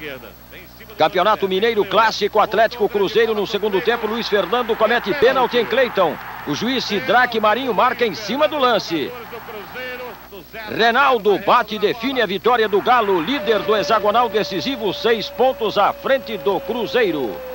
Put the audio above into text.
Campeonato Mineiro Clássico, Atlético Cruzeiro no segundo tempo. Luiz Fernando comete pênalti em Cleiton. O juiz Sidraque Marinho marca em cima do lance. Reinaldo bate e define a vitória do Galo, líder do hexagonal decisivo, 6 pontos à frente do Cruzeiro.